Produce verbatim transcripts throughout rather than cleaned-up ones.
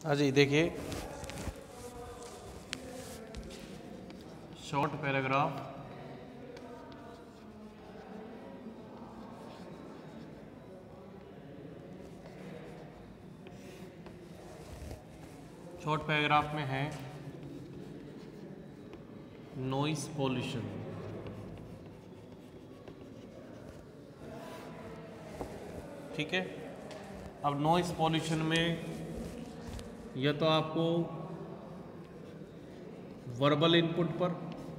हाँ जी, देखिए short paragraph short paragraph में है नॉइस पॉल्यूशन। ठीक है, अब नॉइस पॉल्यूशन में या तो आपको वर्बल इनपुट पर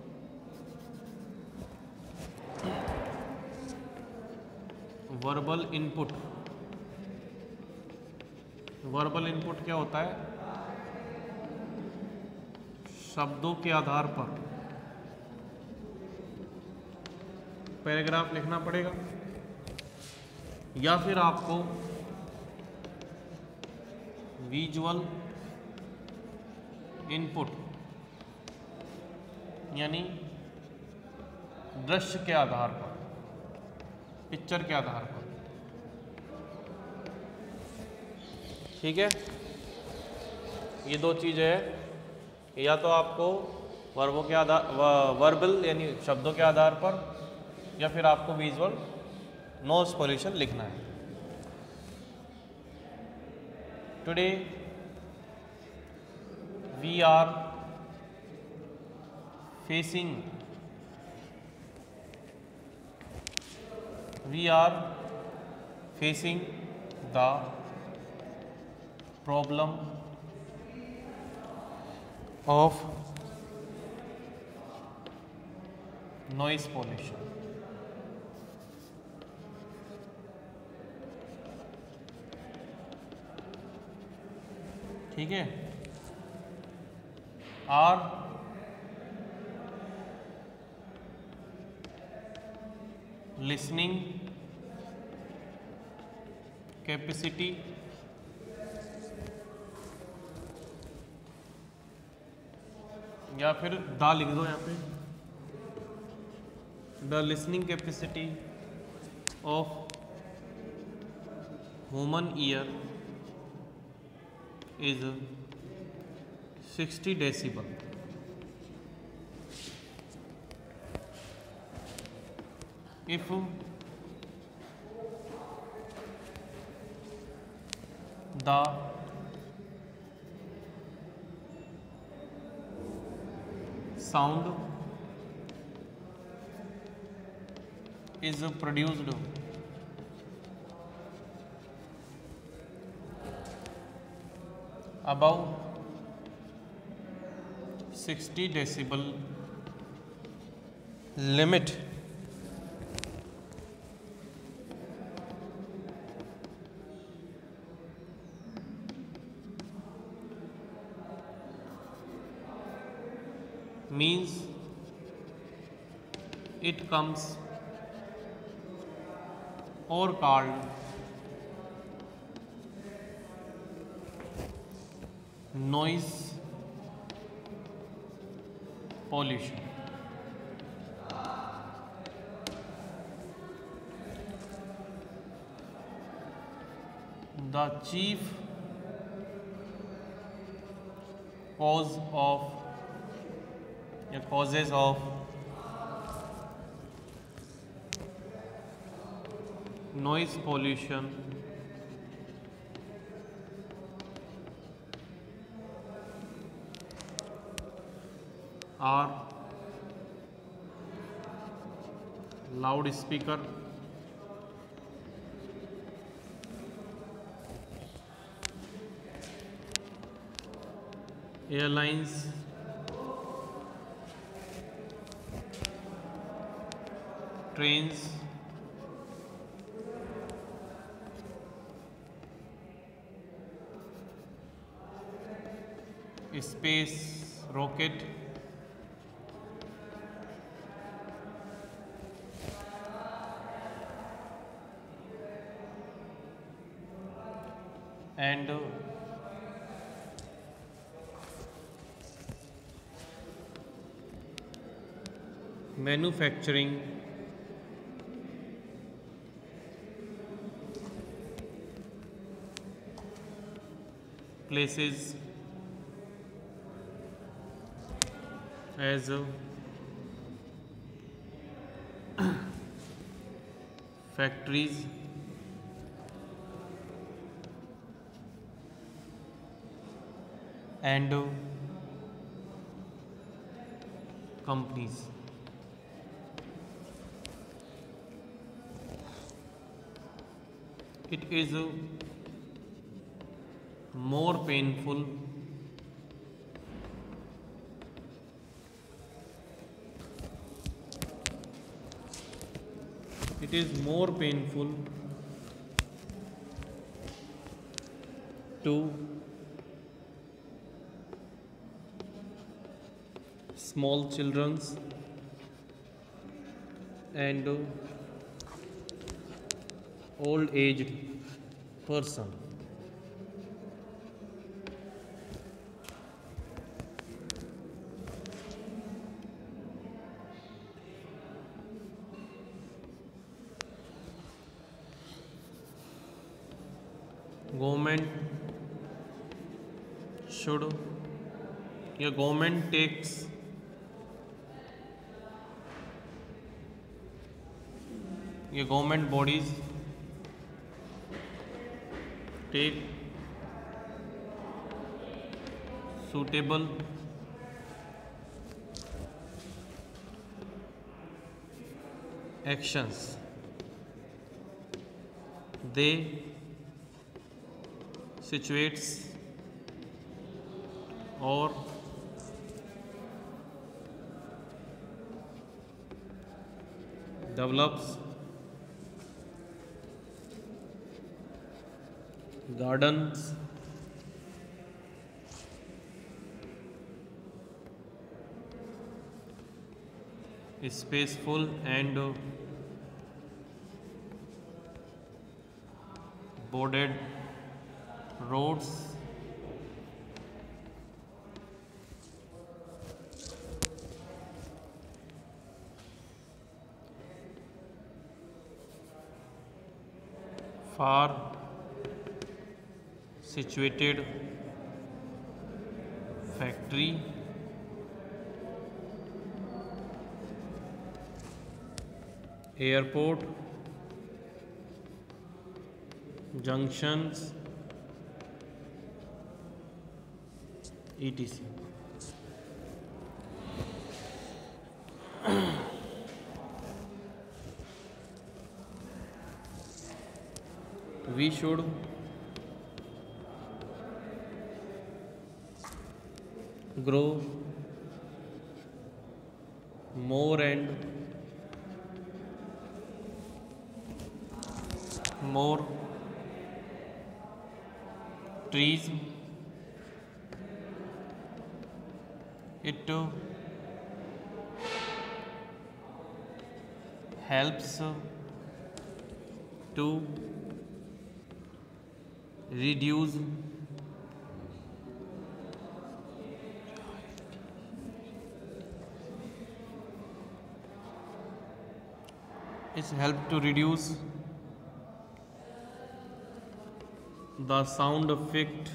वर्बल इनपुट वर्बल इनपुट क्या होता है? शब्दों के आधार पर पैराग्राफ लिखना पड़ेगा, या फिर आपको विजुअल इनपुट यानी दृश्य के आधार पर, पिक्चर के आधार पर। ठीक है, ये दो चीज़ें है, या तो आपको वर्बों के आधार वर्बल यानी शब्दों के आधार पर, या फिर आपको विजुअल नॉइस पॉल्यूशन लिखना है। Today we are facing we are facing the problem of noise pollution। ठीक है, आर लिसनिंग कैपेसिटी या फिर द लिख दो यहाँ पे, the listening capacity of human ear is sixty decibel. If the sound is produced above sixty decibel limit, means it comes or called noise pollution। The chief cause of या causes of noise pollution are loudspeaker, airlines, trains, space rocket, and manufacturing places as factories and companies. It is more painful it is more painful to small children's and old aged person. Government should या government takes ये government bodies take suitable actions. They situates or develops gardens spaceful and boarded roads far situated factory airport junctions E T C. We should grow more and more trees. It helps to reduce it's help to reduce the sound effect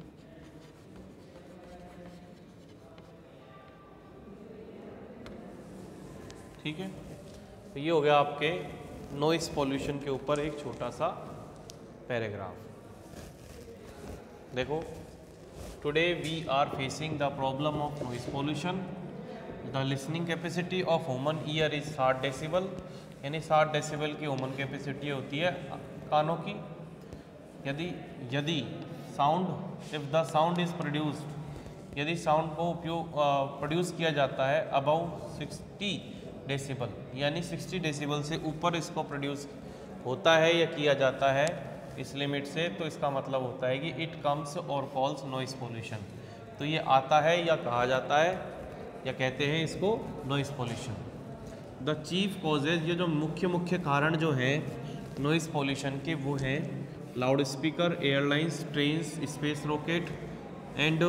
ठीक है। तो ये हो गया आपके noise pollution के ऊपर एक छोटा सा पैराग्राफ। देखो, today we are facing the problem of noise pollution. The listening capacity of human ear is साठ डेसिबल, यानी साठ डेसिबल की ह्यूमन कैपेसिटी होती है कानों की। यदि यदि sound if the sound is produced, यदि साउंड को उपयोग प्रोड्यूस किया जाता है अबाउट सिक्सटी डेसिबल, यानी साठ डेसिबल से ऊपर इसको प्रोड्यूस होता है या किया जाता है इस लिमिट से, तो इसका मतलब होता है कि इट कम्स और कॉल्स नॉइस पॉल्यूशन। तो ये आता है या कहा जाता है या कहते हैं इसको noise pollution. The chief causes, ये जो मुख्य मुख्य कारण जो हैं नॉइस पॉल्यूशन के वो हैं loud speaker, airlines, trains, space rocket and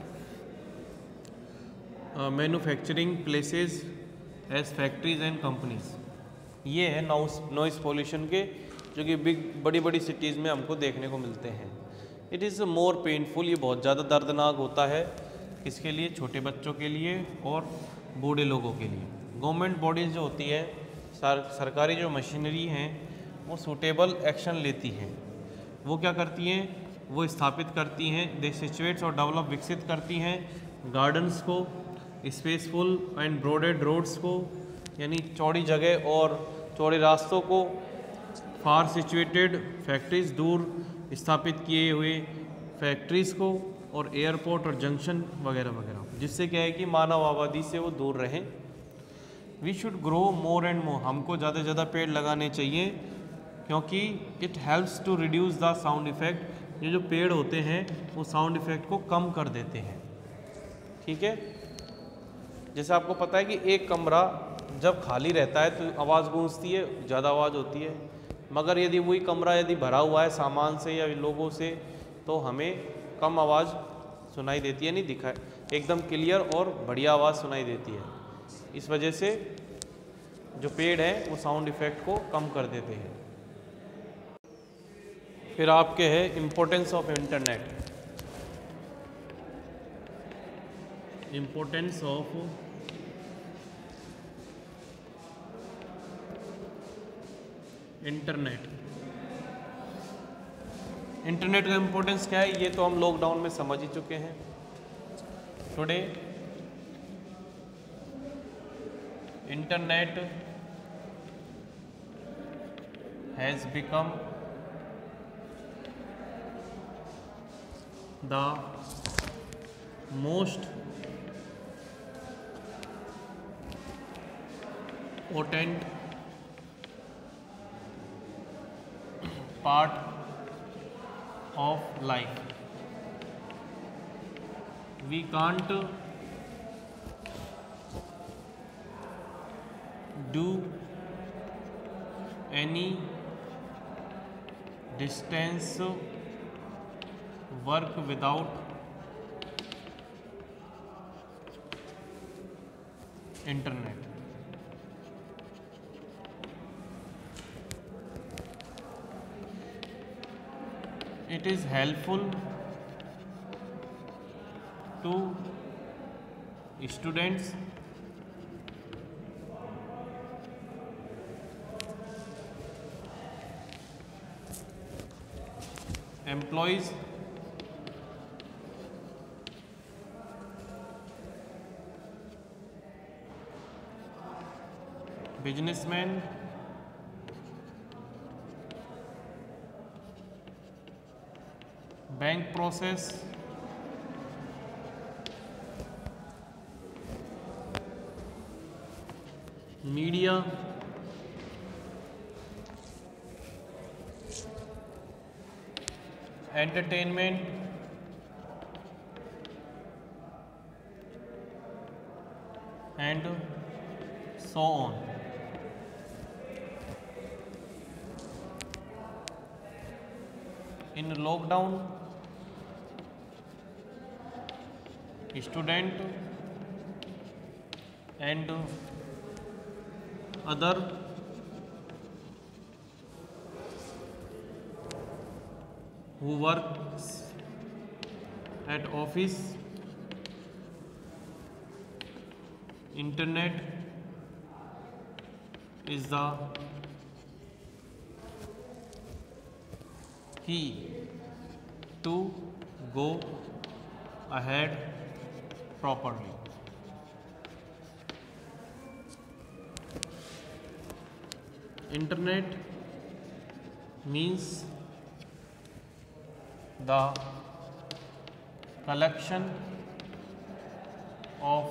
manufacturing places as factories and companies. ये है नॉइस नॉइस पॉल्यूशन के जो कि बिग बड़ी बड़ी सिटीज़ में हमको देखने को मिलते हैं। इट इज़ मोर पेनफुल, ये बहुत ज़्यादा दर्दनाक होता है। किसके लिए? छोटे बच्चों के लिए और बूढ़े लोगों के लिए। गवर्नमेंट बॉडीज़ जो होती है, सर, सरकारी जो मशीनरी हैं, वो सूटेबल एक्शन लेती हैं। वो क्या करती हैं? वो स्थापित करती हैं, दे सिचुएट्स और डेवलप विकसित करती हैं गार्डन्स को, स्पेसफुल एंड ब्रॉडेड रोड्स को, यानी चौड़ी जगह और चौड़े रास्तों को, फार सिचुएटेड फैक्ट्रीज, दूर स्थापित किए हुए फैक्ट्रीज़ को, और एयरपोर्ट और जंक्शन वगैरह वगैरह, जिससे क्या है कि मानव आबादी से वो दूर रहें। We should grow more and more, हमको ज़्यादा से ज़्यादा पेड़ लगाने चाहिए, क्योंकि it helps to reduce the sound effect. ये जो पेड़ होते हैं वो साउंड इफ़ेक्ट को कम कर देते हैं। ठीक है, जैसे आपको पता है कि एक कमरा जब खाली रहता है तो आवाज़ गूंजती है, ज़्यादा आवाज़ होती है, मगर यदि वही कमरा यदि भरा हुआ है सामान से या लोगों से, तो हमें कम आवाज़ सुनाई देती है, नहीं दिखा एकदम क्लियर और बढ़िया आवाज़ सुनाई देती है। इस वजह से जो पेड़ हैं वो साउंड इफ़ेक्ट को कम कर देते हैं। फिर आपके है importance of internet. Importance of internet. Internet का इम्पोर्टेंस क्या है, ये तो हम लॉकडाउन में समझ ही चुके हैं। Today internet has become the most potent part of life. We can't do any distance work without internet. It is helpful to students, employees, businessmen, bank process, media, entertainment, and so on. In lockdown student and other who works at office, internet is the key to go ahead properly. Internet means the collection of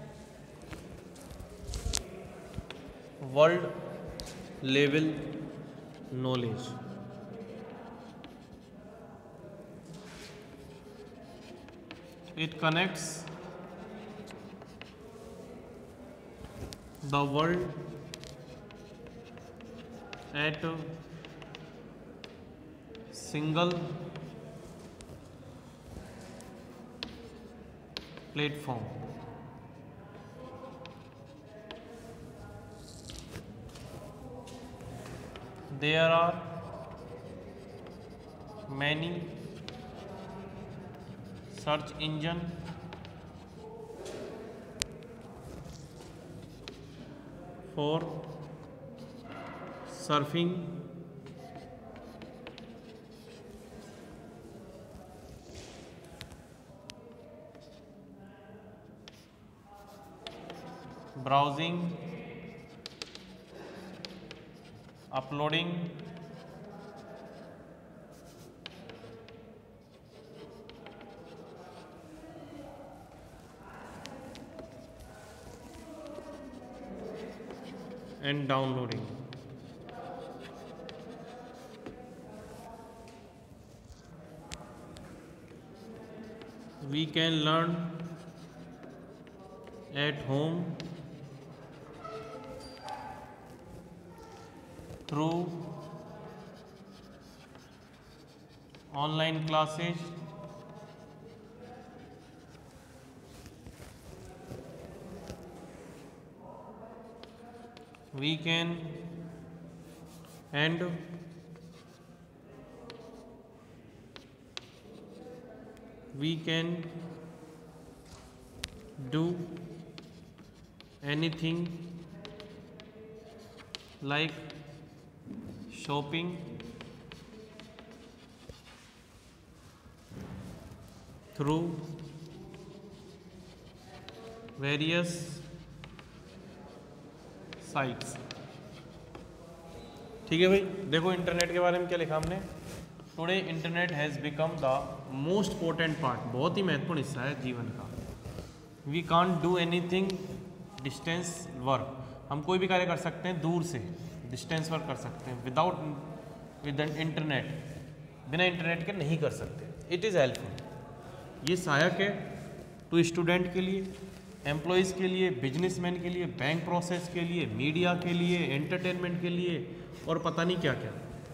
world level knowledge. It connects the world at a single platform. There are many search engine for surfing browsing uploading and downloading. We can learn at home through online classes we can and we can do anything like shopping through various sites. ठीक है भाई, देखो internet के बारे में क्या लिखा हमने। Today internet has become the most important part, बहुत ही महत्वपूर्ण हिस्सा है जीवन का। We can't do anything distance work, हम कोई भी कार्य कर सकते हैं दूर से, डिस्टेंस वर्क कर सकते हैं। विदाउट विद इंटरनेट, बिना इंटरनेट के नहीं कर सकते। इट इज़ हेल्पफुल, ये सहायक है टू स्टूडेंट के लिए, एम्प्लॉयज़ के लिए, बिजनेसमैन के लिए, बैंक प्रोसेस के लिए, मीडिया के लिए, एंटरटेनमेंट के लिए और पता नहीं क्या क्या।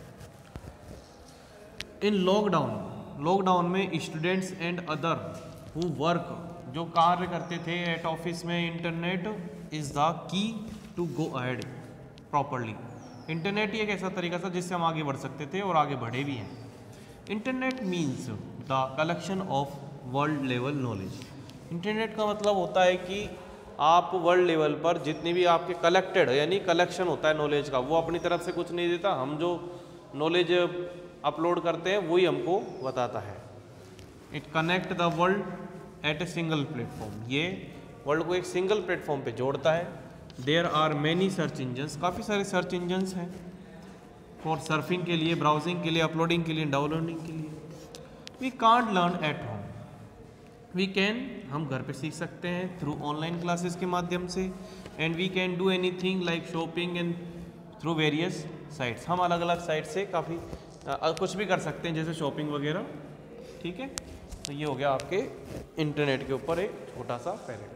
इन लॉकडाउन लॉकडाउन में students and other who work, जो कार्य करते थे एट ऑफिस में, internet is the key to go ahead properly. Internet ही एक ऐसा तरीका था जिससे हम आगे बढ़ सकते थे और आगे बढ़े भी हैं। Internet means the collection of world level knowledge. Internet का मतलब होता है कि आप वर्ल्ड लेवल पर जितनी भी आपके कलेक्टेड, यानी कलेक्शन होता है नॉलेज का, वो अपनी तरफ से कुछ नहीं देता, हम जो नॉलेज अपलोड करते हैं वही हमको बताता है। It connect the world at a single platform, ये वर्ल्ड को एक सिंगल प्लेटफॉर्म पे जोड़ता है। There are many search engines, काफ़ी सारे सर्च इंजन्स हैं फॉर सर्फिंग के लिए, ब्राउजिंग के लिए, अपलोडिंग के लिए, डाउनलोडिंग के लिए। We can't learn at home, we can, हम घर पे सीख सकते हैं थ्रू ऑनलाइन क्लासेस के माध्यम से। And we can do anything like shopping and through various sites, हम अलग अलग साइट से काफ़ी कुछ भी कर सकते हैं, जैसे शॉपिंग वगैरह। ठीक है, तो ये हो गया आपके इंटरनेट के ऊपर एक छोटा सा पैराग्राफ।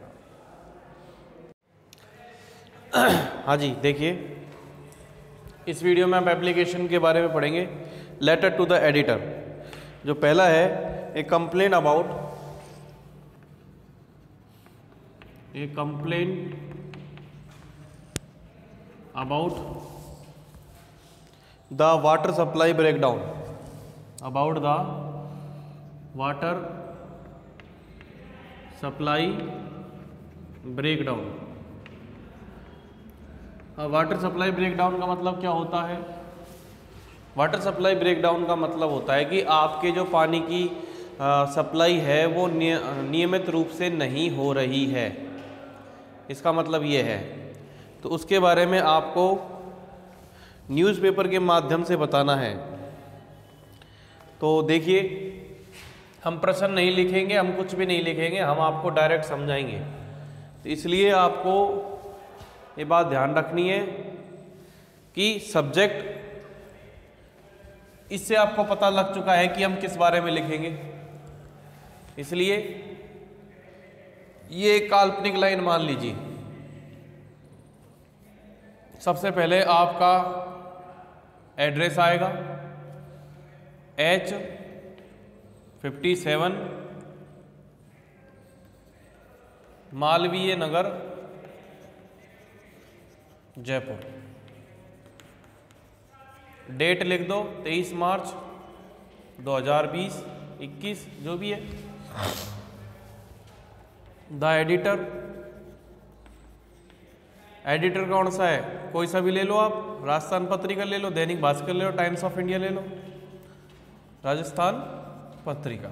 हाँ जी, देखिए इस वीडियो में आप एप्लीकेशन के बारे में पढ़ेंगे। लेटर टू द एडिटर, जो पहला है, a complain about a complaint about the water supply breakdown, about the water supply breakdown. Water supply breakdown का मतलब क्या होता है? वाटर सप्लाई ब्रेकडाउन का मतलब होता है कि आपके जो पानी की सप्लाई है वो नियमित रूप से नहीं हो रही है, इसका मतलब ये है। तो उसके बारे में आपको न्यूज़पेपर के माध्यम से बताना है। तो देखिए, हम प्रश्न नहीं लिखेंगे, हम कुछ भी नहीं लिखेंगे, हम आपको डायरेक्ट समझाएंगे। तो इसलिए आपको ये बात ध्यान रखनी है कि सब्जेक्ट, इससे आपको पता लग चुका है कि हम किस बारे में लिखेंगे। इसलिए ये काल्पनिक लाइन मान लीजिए। सबसे पहले आपका एड्रेस आएगा, H fifty seven Malviya Nagar, Jaipur. Date लिख दो तेईस मार्च दो हज़ार बीस, इक्कीस, जो भी है। द एडिटर, एडिटर कौन सा है, कोई सा भी ले लो आप, राजस्थान पत्रिका ले लो, दैनिक भास्कर ले लो, टाइम्स ऑफ इंडिया ले लो, राजस्थान पत्रिका।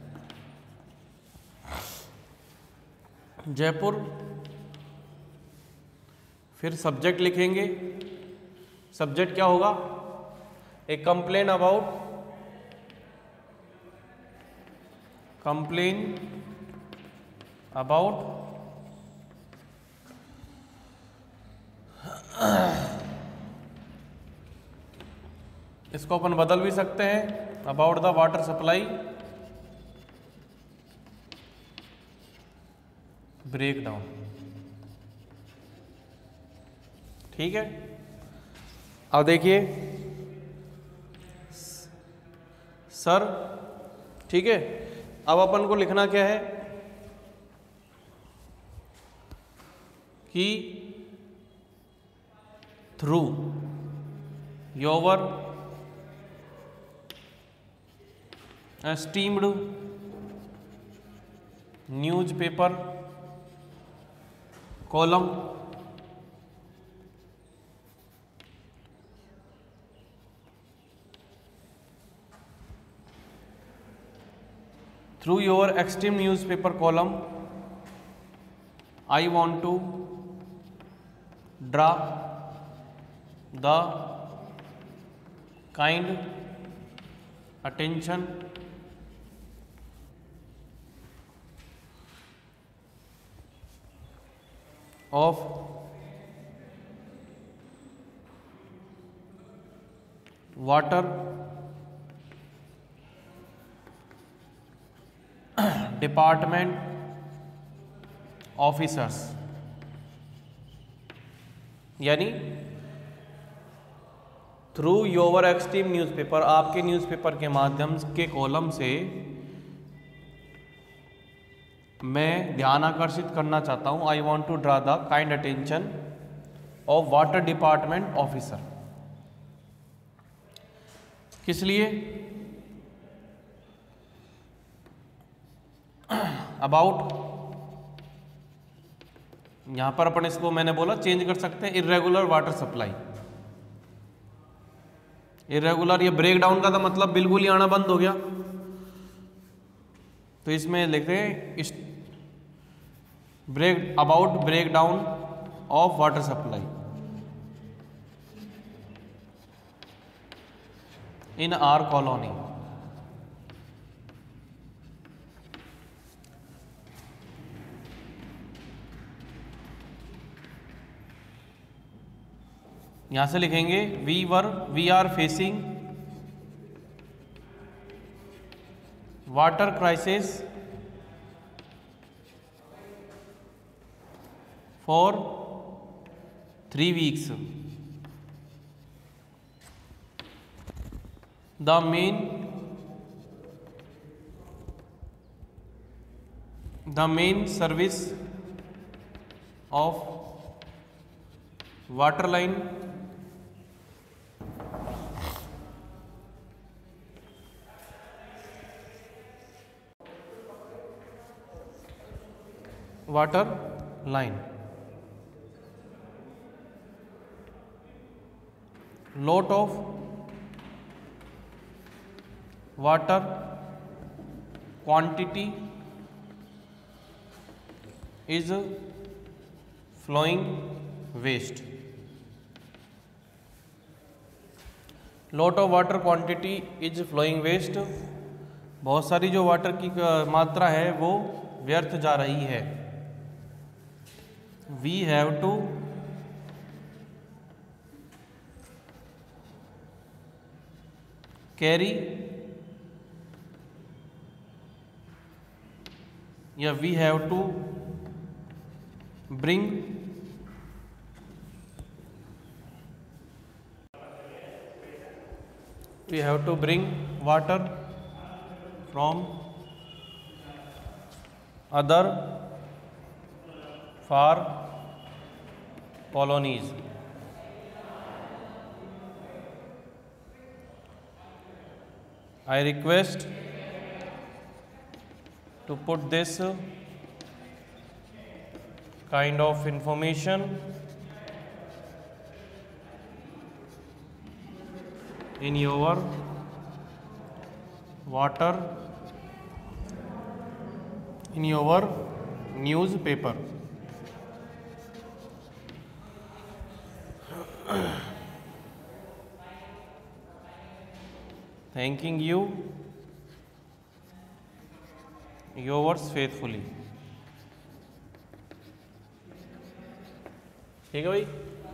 जयपुर, फिर सब्जेक्ट लिखेंगे, सब्जेक्ट क्या होगा, a complain about, complain about इसको अपन बदल भी सकते हैं, about the water supply breakdown. ठीक है, अब देखिए सर, ठीक है, अब अपन को लिखना क्या है कि through your esteemed newspaper column through your esteemed newspaper column I want to draw the kind attention of water department officers, यानी थ्रू योर एक्सट्रीम न्यूज़पेपर, आपके न्यूज़पेपर के माध्यम के कॉलम से मैं ध्यान आकर्षित करना चाहता हूं, I want to draw the kind attention of water department officer. किस लिए, अबाउट, यहां पर अपन इसको मैंने बोला चेंज कर सकते हैं, इर्रेगुलर वाटर सप्लाई। इर्रेगुलर, ये ब्रेकडाउन का था मतलब बिल्कुल ही आना बंद हो गया, तो इसमें लिखते हैं break about breakdown of water supply in R colony. यहां से लिखेंगे we were we are facing water crisis for three weeks. The main the main service of water line water line lot of water quantity is flowing waste. lot of water quantity is flowing waste, बहुत सारी जो water की मात्रा है वो व्यर्थ जा रही है। we have to carry या we have to bring we have to bring water from other far colonies. I request to put this kind of information in your water in your newspaper. Thanking you, yours faithfully. ठीक है भाई।